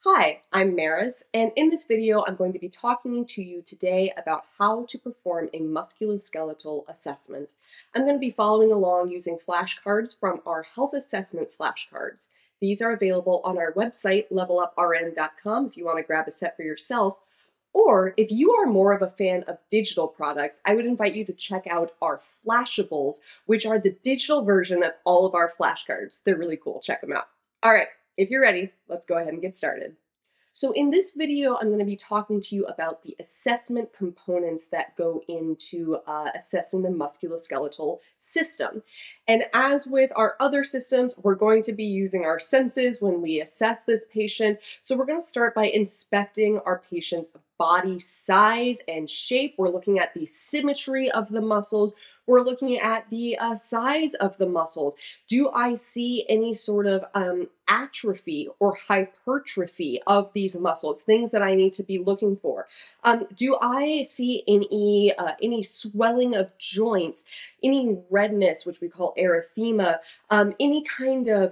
Hi, I'm Meris, and in this video I'm going to be talking to you today about how to perform a musculoskeletal assessment. I'm going to be following along using flashcards from our health assessment flashcards. These are available on our website, leveluprn.com, if you want to grab a set for yourself. Or if you are more of a fan of digital products, I would invite you to check out our Flashables, which are the digital version of all of our flashcards. They're really cool. Check them out. All right. If you're ready, let's go ahead and get started. So in this video, I'm going to be talking to you about the assessment components that go into assessing the musculoskeletal system. And as with our other systems, we're going to be using our senses when we assess this patient. So we're going to start by inspecting our patient's body size and shape. We're looking at the symmetry of the muscles. We're looking at the size of the muscles. Do I see any sort of atrophy or hypertrophy of these muscles? Things that I need to be looking for. Do I see any swelling of joints, any redness, which we call erythema, any kind of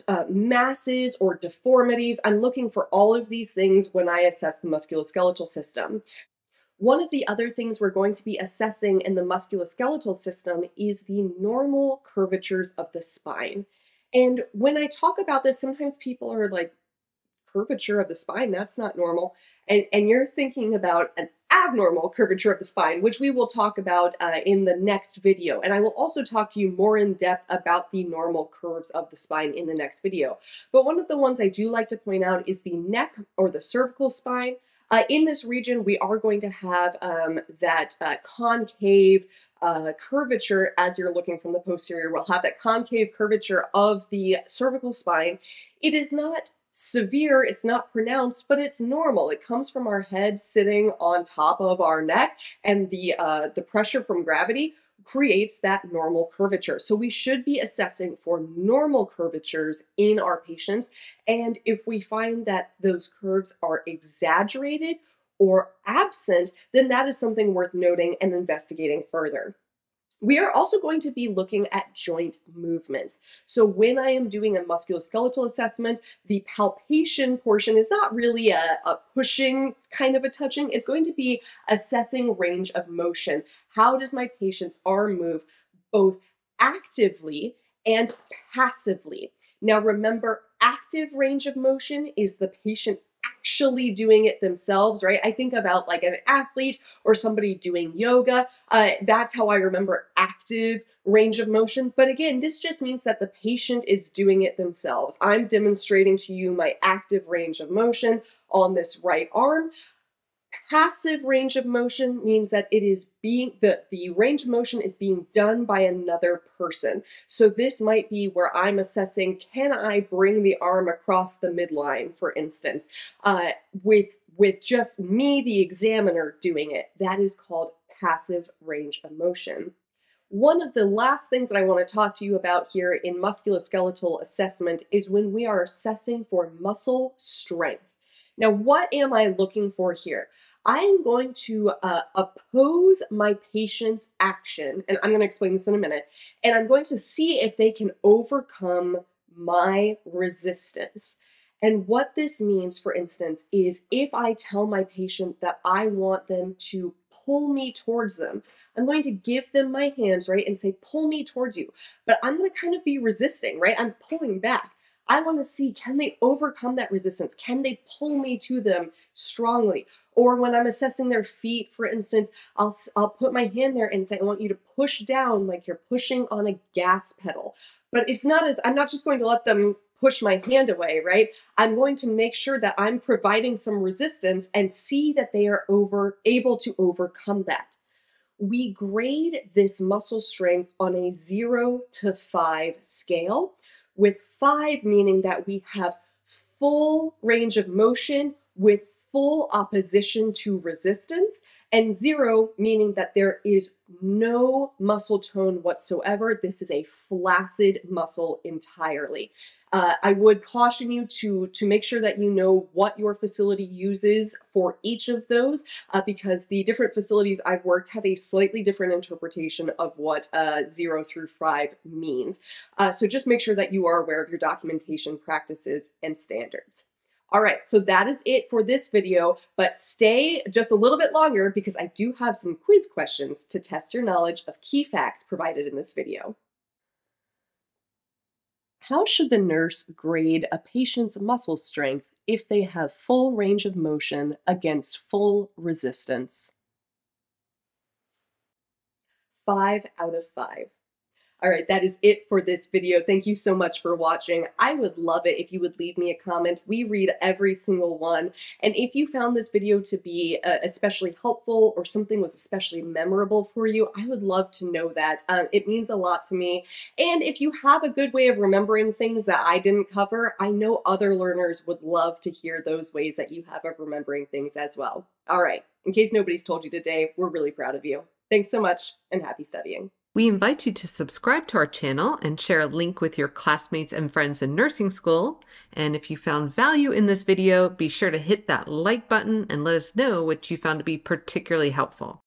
masses or deformities? I'm looking for all of these things when I assess the musculoskeletal system. One of the other things we're going to be assessing in the musculoskeletal system is the normal curvatures of the spine. And when I talk about this, sometimes people are like, curvature of the spine, that's not normal. And you're thinking about an abnormal curvature of the spine, which we will talk about in the next video. And I will also talk to you more in depth about the normal curves of the spine in the next video. But one of the ones I do like to point out is the neck or the cervical spine. In this region, we are going to have that concave curvature as you're looking from the posterior. We'll have that concave curvature of the cervical spine. It is not severe, it's not pronounced, but it's normal. It comes from our head sitting on top of our neck, and the pressure from gravity creates that normal curvature. So we should be assessing for normal curvatures in our patients. And if we find that those curves are exaggerated or absent, then that is something worth noting and investigating further. We are also going to be looking at joint movements. So when I am doing a musculoskeletal assessment, the palpation portion is not really a pushing kind of a touching. It's going to be assessing range of motion. How does my patient's arm move both actively and passively? Now remember, active range of motion is the patient actually doing it themselves, right? I think about like an athlete or somebody doing yoga. That's how I remember active range of motion. But again, this just means that the patient is doing it themselves. I'm demonstrating to you my active range of motion on this right arm. Passive range of motion means that it is the range of motion is being done by another person. So this might be where I'm assessing, can I bring the arm across the midline, for instance, with just me, the examiner, doing it. That is called passive range of motion. One of the last things that I want to talk to you about here in musculoskeletal assessment is when we are assessing for muscle strength. Now, what am I looking for here? I am going to oppose my patient's action, and I'm going to explain this in a minute, and I'm going to see if they can overcome my resistance. And what this means, for instance, is if I tell my patient that I want them to pull me towards them, I'm going to give them my hands, right, and say, pull me towards you. But I'm going to kind of be resisting, right? I'm pulling back. I want to see, can they overcome that resistance? Can they pull me to them strongly? Or when I'm assessing their feet, for instance, I'll put my hand there and say, I want you to push down like you're pushing on a gas pedal. But I'm not just going to let them push my hand away, right? I'm going to make sure that I'm providing some resistance and see that they are able to overcome that. We grade this muscle strength on a 0 to 5 scale, with 5 meaning that we have full range of motion with full opposition to resistance, and 0 meaning that there is no muscle tone whatsoever. This is a flaccid muscle entirely. I would caution you to make sure that you know what your facility uses for each of those, because the different facilities I've worked have a slightly different interpretation of what 0 through 5 means. So just make sure that you are aware of your documentation practices and standards. All right, so that is it for this video, but stay just a little bit longer because I do have some quiz questions to test your knowledge of key facts provided in this video. How should the nurse grade a patient's muscle strength if they have full range of motion against full resistance? 5 out of 5. All right, that is it for this video. Thank you so much for watching. I would love it if you would leave me a comment. We read every single one. And if you found this video to be especially helpful or something was especially memorable for you, I would love to know that. It means a lot to me. And if you have a good way of remembering things that I didn't cover, I know other learners would love to hear those ways that you have of remembering things as well. All right, in case nobody's told you today, we're really proud of you. Thanks so much and happy studying. We invite you to subscribe to our channel and share a link with your classmates and friends in nursing school. And if you found value in this video, be sure to hit that like button and let us know what you found to be particularly helpful.